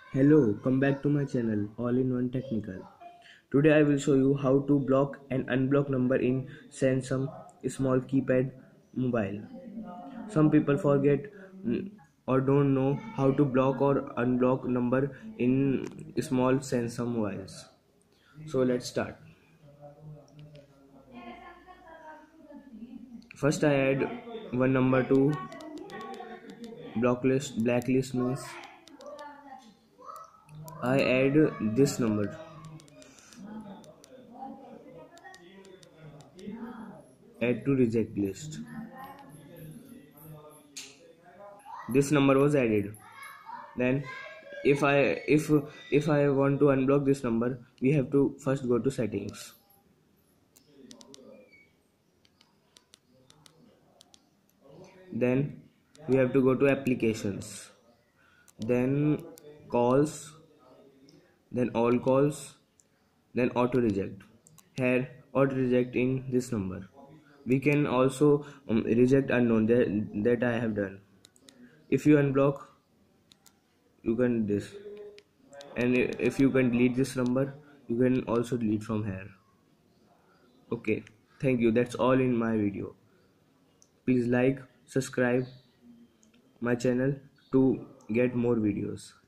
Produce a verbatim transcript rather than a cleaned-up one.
Hello, come back to my channel All in One Technical. Today I will show you how to block and unblock number in Samsung small keypad mobile. Some people forget mm, or don't know how to block or unblock number in small Samsung mobiles. So let's start. First I add one number to blacklist. Blacklist means I add this number. Add to reject list. This number was added. Then if I if if I want to unblock this number, we have to first go to settings. Then we have to go to applications, then calls, then all calls, then auto reject. Here auto reject in this number. We can also um, reject unknown that, that I have done. If you unblock, you can this, and if you can delete this number, you can also delete from here. Okay, thank you. That's all in my video. Please like, subscribe my channel to get more videos.